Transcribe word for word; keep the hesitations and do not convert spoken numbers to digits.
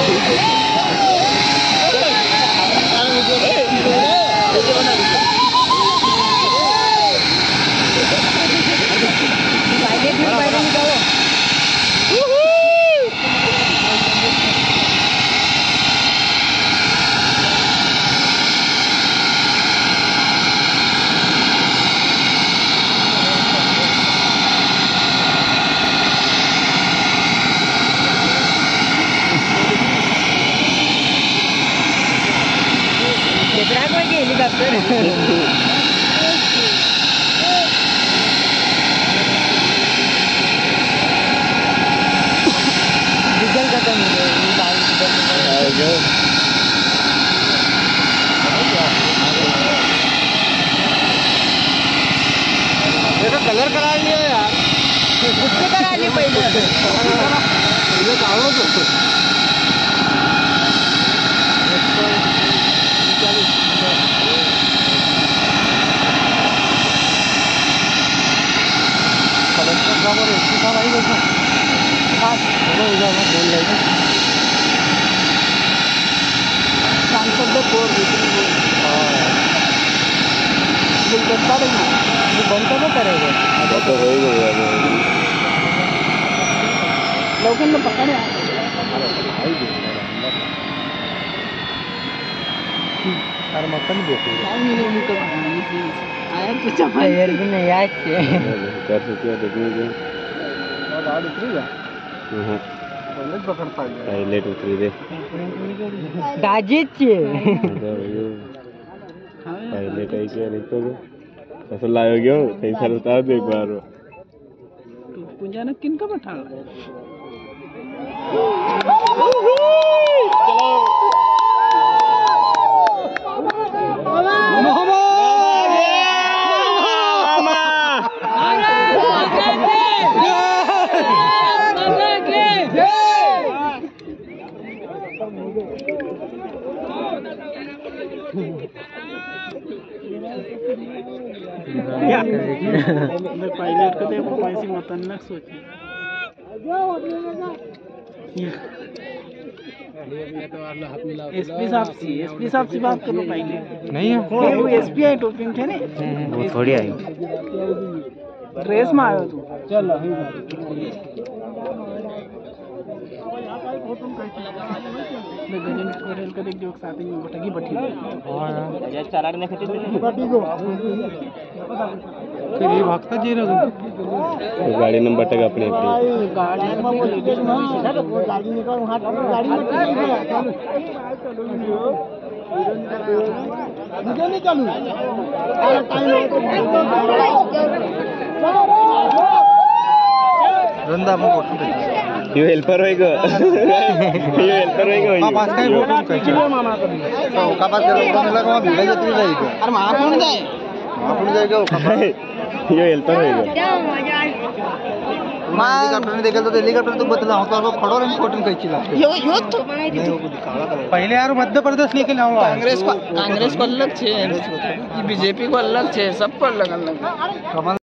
Diesel खत्म हो गया। देखो कलर करा लिया यार, उसको करा ली पहले पहले काढ़ो तो सांसद कोर गुलदस्ता बनता तो करेगा तो होएगा लोगों ने पकड़े यार मटन देखो आया तो चप्पल यार भी नहीं याद के कर सकते हो देखिए और गाड़ी उतरी है हां पहले पकड़ता है हाईलाइट उतरी दे गाजी छे हाईलाइट आई क्या नहीं तो कैसे लायो गयो कई साल उतार दे एक बार तो पूजा ने किन का बैठा चलो पायलट को देखो पैसे मतन न सोची एसपी साहब से एसपी साहब से बात करो पहले नहीं है वो एसपी है टोपिंग थे ने वो थोड़ी आई ड्रेस में आयो तू चल गजन पटेल का देख जो साथ में बैठगी बैठी हां यार चाराग ने खती बैठी गो फिर ये भागता जे रहा गाड़ी नंबर टग अपने अपने गाड़ी में वो लेके ना वो गाड़ी निकाल वहां गाड़ी में मुझे नहीं चालू टाइम रंदा में फोटो दे यो हेल्पर होएगा यो हेल्पर होएगा का पास काय फोटो खींचलो मामा कभी तो का पास के फोटो लगा वहां भिड़ जाती रहेगी अरे मां कौन जाए आपण जाएगा यो हेल्पर होएगा मां हेलीकॉप्टर ने देखल तो हेलीकॉप्टर तो बदला होता और खड़ो रे फोटो खींचला यो यो तो पहले यार मध्य प्रदेश लेके लाओ कांग्रेस को कांग्रेस को अलग छे बीजेपी को अलग छे सब को अलग अलग